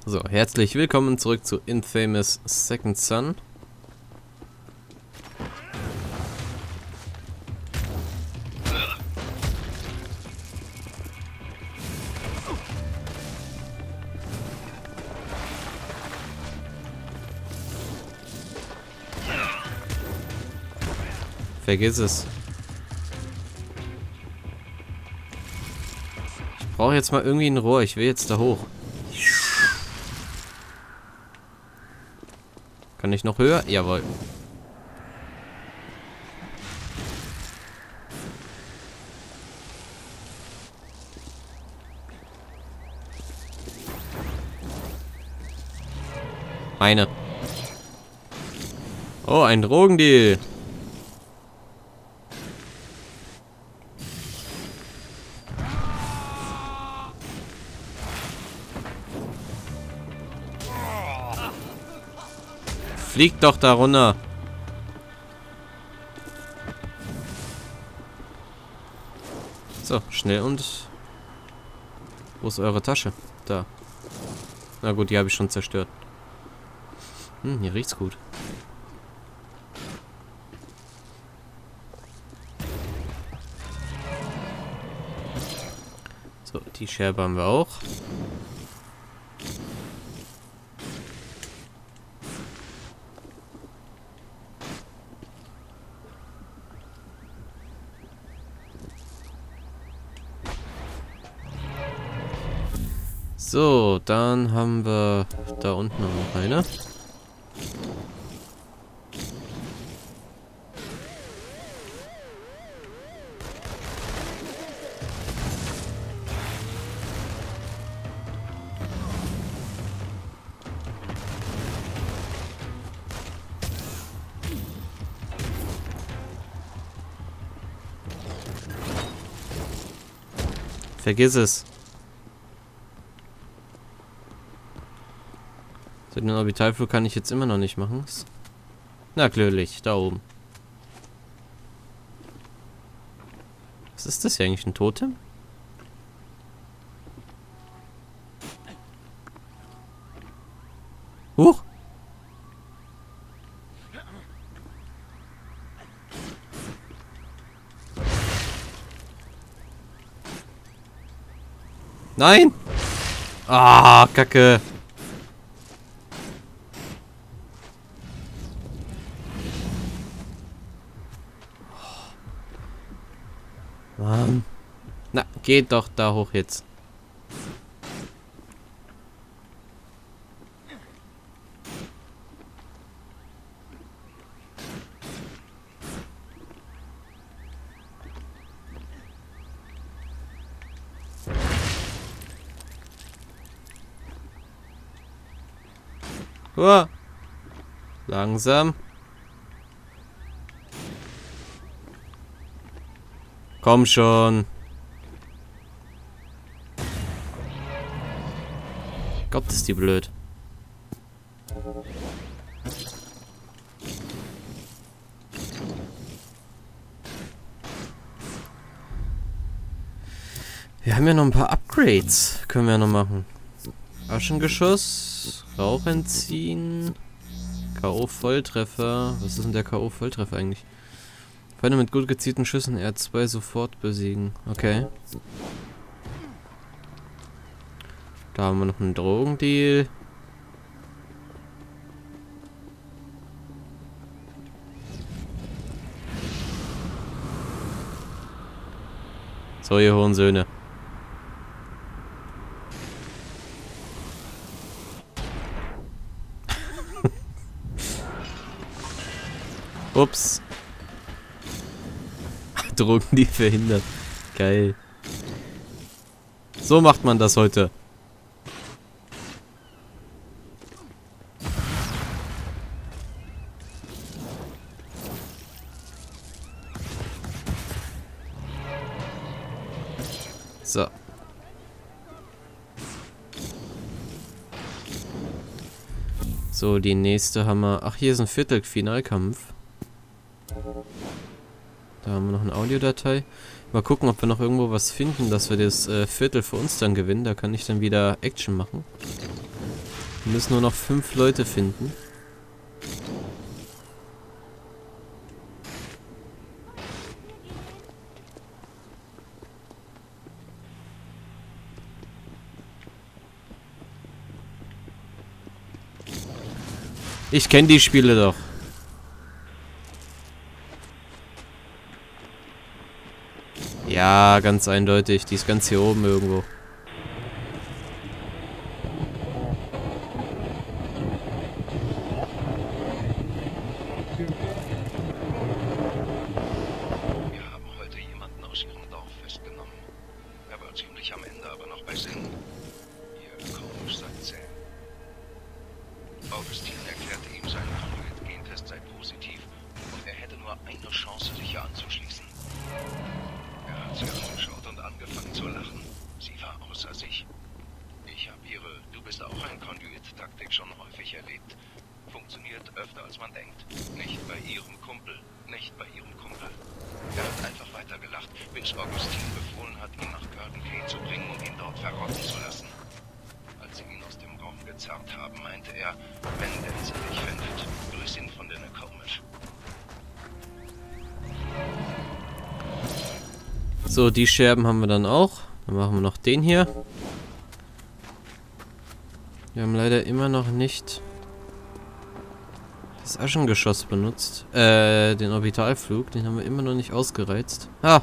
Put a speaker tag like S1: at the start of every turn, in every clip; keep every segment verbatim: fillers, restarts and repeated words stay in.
S1: So, herzlich willkommen zurück zu Infamous Second Son. Vergiss es. Ich brauche jetzt mal irgendwie ein Rohr. Ich will jetzt da hoch. Kann ich noch höher? Jawohl. Eine. Oh, ein Drogendeal. Fliegt doch da runter. So, schnell und... Wo ist eure Tasche? Da. Na gut, die habe ich schon zerstört. Hm, hier riecht's gut. So, die Scherbe haben wir auch. So, dann haben wir da unten noch eine. Vergiss es. So, den Orbitalflug kann ich jetzt immer noch nicht machen. Natürlich, da oben. Was ist das hier eigentlich? Ein Totem? Huch! Nein! Ah, Kacke! Mann. Na, geht doch da hoch jetzt. Uah. Langsam. Komm schon. Gott, ist die blöd. Wir haben ja noch ein paar Upgrades. Können wir noch machen. Aschengeschoss. Rauch entziehen. K O-Volltreffer. Was ist denn der K O-Volltreffer eigentlich? Feinde mit gut gezielten Schüssen R zwei sofort besiegen. Okay. Da haben wir noch einen Drogendeal. So, ihr Hurensöhne. Ups. Drogen, die verhindert. Geil. So macht man das heute. So. So, die nächste haben wir... Ach, hier ist ein Viertelfinalkampf. Da haben wir noch eine Audiodatei. Mal gucken, ob wir noch irgendwo was finden, dass wir das äh, Viertel für uns dann gewinnen. Da kann ich dann wieder Action machen. Wir müssen nur noch fünf Leute finden. Ich kenne die Spiele doch. Ja, ganz eindeutig. Die ist ganz hier oben irgendwo.
S2: Wir haben heute jemanden aus ihrem Dorf festgenommen. Er war ziemlich am Ende, aber noch bei Sinn. Ihr Coach sagt zäh. Augustin erklärte ihm, sein Conduit-Gentest sei positiv und er hätte nur eine Chance, sich hier anzuschließen. Er hat sie angeschaut und angefangen zu lachen. Sie war außer sich. Ich habe ihre "Du bist auch ein Conduit"-Taktik schon häufig erlebt. Funktioniert öfter als man denkt. Nicht bei ihrem Kumpel. Nicht bei ihrem Kumpel. Er hat einfach weiter gelacht, bis Augustin befohlen hat, ihn nach Garden Cay zu bringen und ihn dort verrotten zu lassen. Als sie ihn aus dem Raum gezerrt haben, meinte er, wenn Denzel dich findet, grüß ihn von der Comet.
S1: So, die Scherben haben wir dann auch. Dann machen wir noch den hier. Wir haben leider immer noch nicht das Aschengeschoss benutzt. Äh, den Orbitalflug. Den haben wir immer noch nicht ausgereizt. Ah!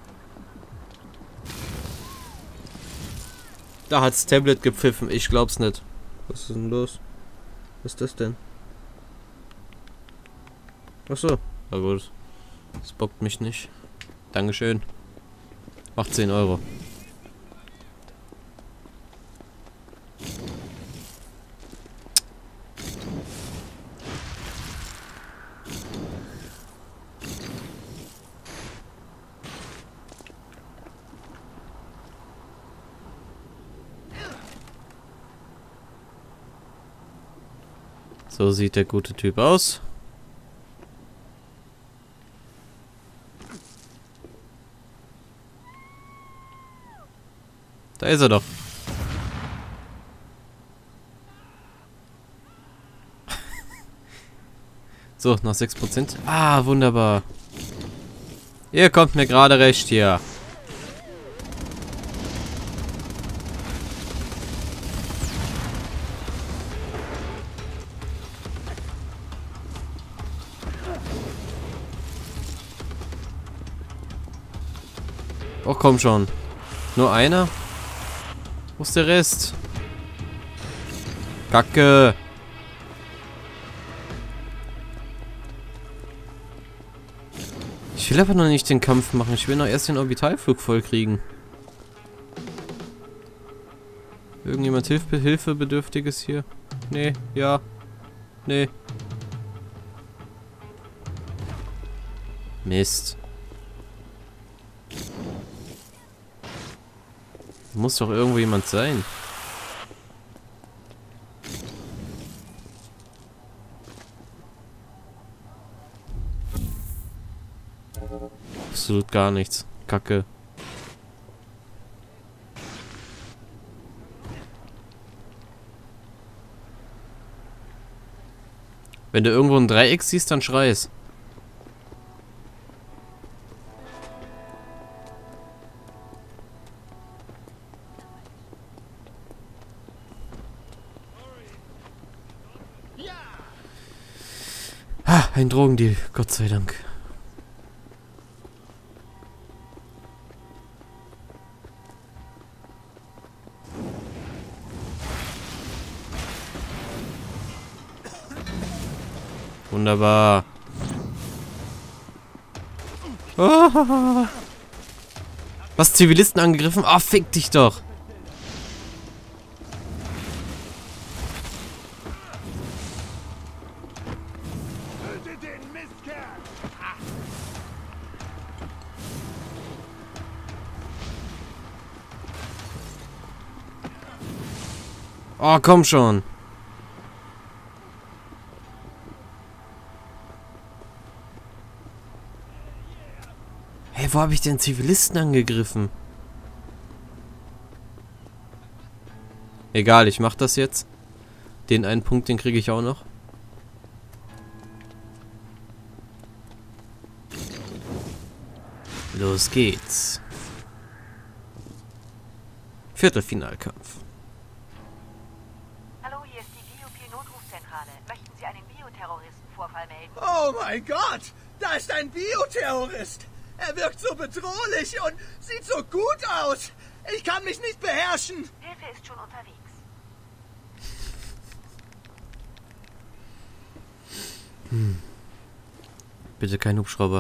S1: Da hat's Tablet gepfiffen. Ich glaub's nicht. Was ist denn los? Was ist das denn? Achso. Na gut. Das bockt mich nicht. Dankeschön. Macht zehn Euro. So sieht der gute Typ aus. Da ist er doch. So, noch sechs Prozent. Ah, wunderbar. Ihr kommt mir gerade recht hier. Oh, komm schon. Nur einer? Wo ist der Rest? Kacke. Ich will aber noch nicht den Kampf machen. Ich will noch erst den Orbitalflug vollkriegen. Irgendjemand Hilf Hilfebedürftiges hier? Nee, ja. Nee. Mist. Muss doch irgendwo jemand sein. Absolut gar nichts. Kacke. Wenn du irgendwo ein Dreieck siehst, dann schrei es. Ah, ein Drogendeal, Gott sei Dank. Wunderbar. Oh. Was, Zivilisten angegriffen? Ah, oh, fick dich doch. Oh, komm schon. Hey, wo habe ich denn Zivilisten angegriffen? Egal, ich mach das jetzt. Den einen Punkt, den kriege ich auch noch. Los geht's. Viertelfinalkampf.
S3: Hallo, hier ist die B U P-Notrufzentrale. Möchten Sie einen Bioterroristenvorfall melden?
S4: Oh mein Gott! Da ist ein Bioterrorist! Er wirkt so bedrohlich und sieht so gut aus! Ich kann mich nicht beherrschen!
S3: Hilfe ist schon unterwegs.
S1: Hm. Bitte kein Hubschrauber.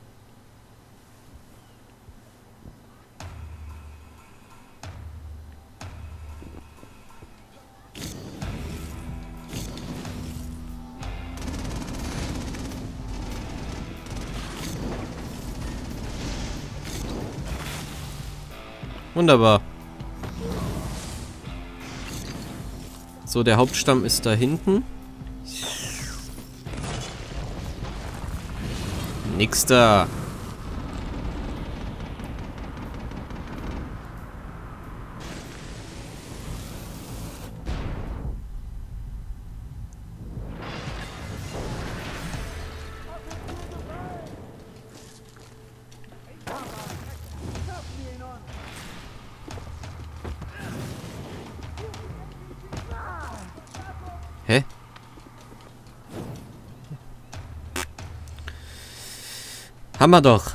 S1: Wunderbar. So, der Hauptstamm ist da hinten. Nix da. Hä? Haben wir doch.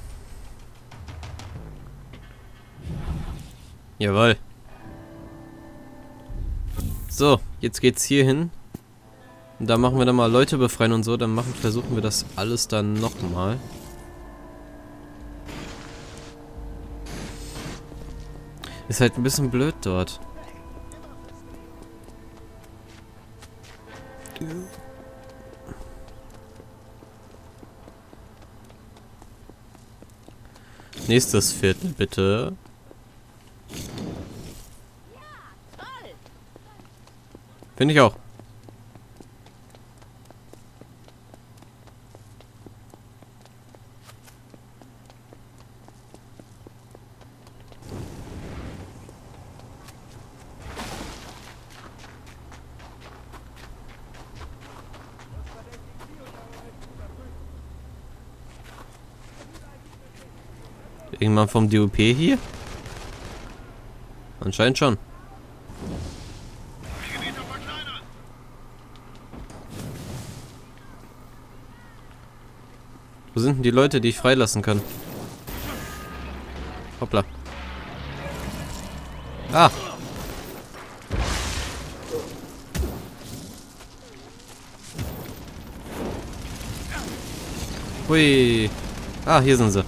S1: Jawohl. So, jetzt geht's hier hin. Und da machen wir dann mal Leute befreien und so. Dann machen, versuchen wir das alles dann nochmal. Ist halt ein bisschen blöd dort. Nächstes Viertel, bitte. Finde ich auch. Irgendwann vom D U P hier? Anscheinend schon. Wo sind denn die Leute, die ich freilassen kann? Hoppla. Ah! Hui! Ah, hier sind sie.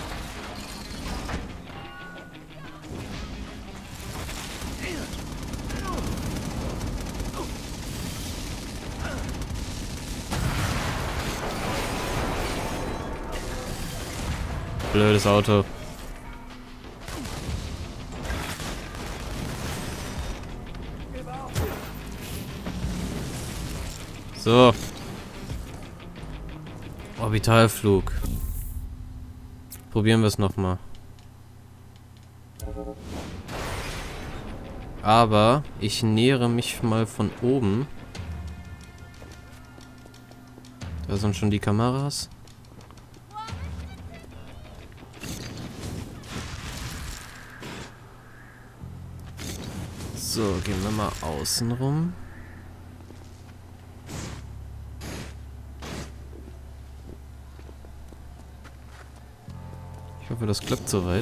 S1: Blödes Auto. So. Orbitalflug. Probieren wir es nochmal. Aber ich nähere mich mal von oben. Da sind schon die Kameras. So, gehen wir mal außen rum. Ich hoffe, das klappt soweit.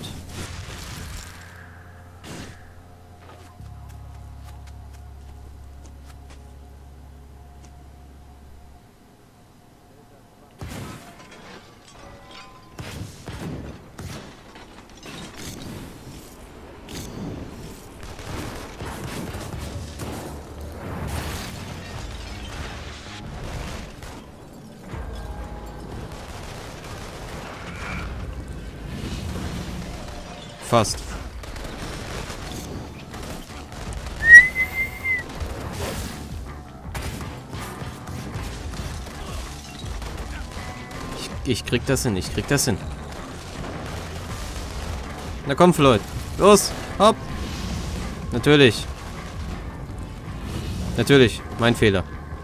S1: Fast. Ich, ich krieg das hin, ich krieg das hin. Na komm, Floyd. Los, hopp. Natürlich. Natürlich, mein Fehler.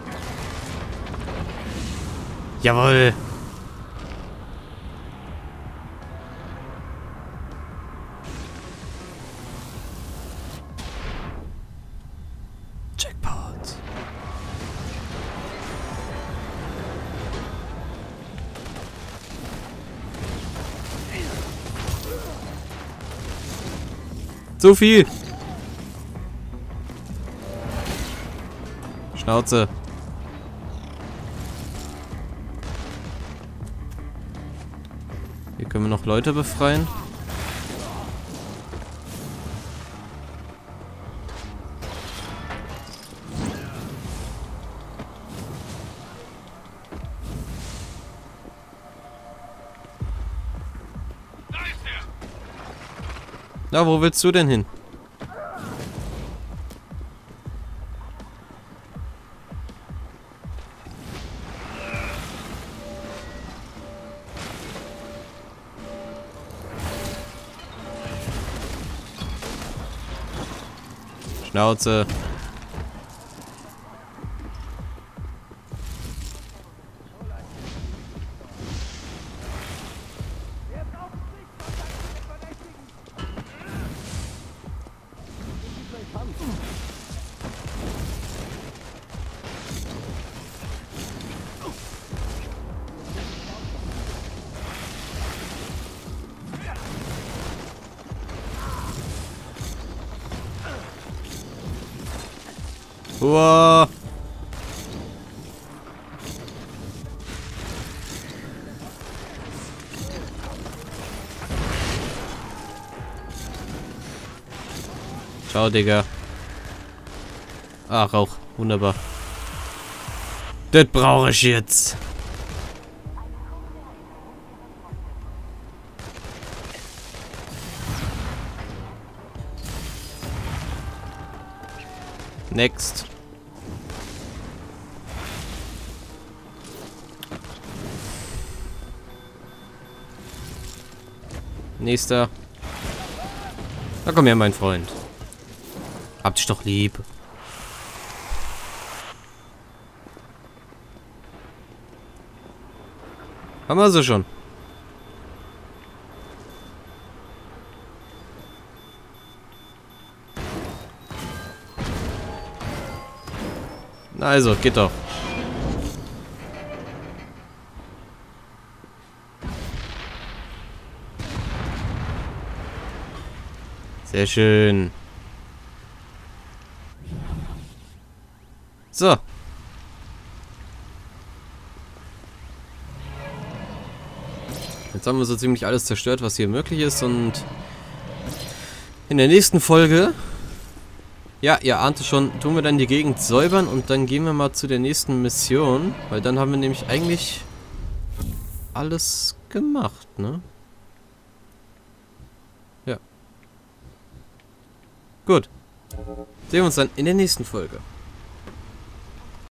S1: Jawohl. Jackpot. So viel. Schnauze. Hier können wir noch Leute befreien. Na, wo willst du denn hin? Schnauze. Uah. Ciao, Digga. Ah, Rauch. Wunderbar. Das brauche ich jetzt. Next. Nächster. Na komm her, mein Freund. Hab dich doch lieb. Haben wir sie schon. Na also, geht doch. Sehr schön. So. Jetzt haben wir so ziemlich alles zerstört, was hier möglich ist. Und in der nächsten Folge, ja, ihr ahnt es schon, tun wir dann die Gegend säubern. Und dann gehen wir mal zu der nächsten Mission. Weil dann haben wir nämlich eigentlich alles gemacht, ne? Ja. Gut. Sehen wir uns dann in der nächsten Folge.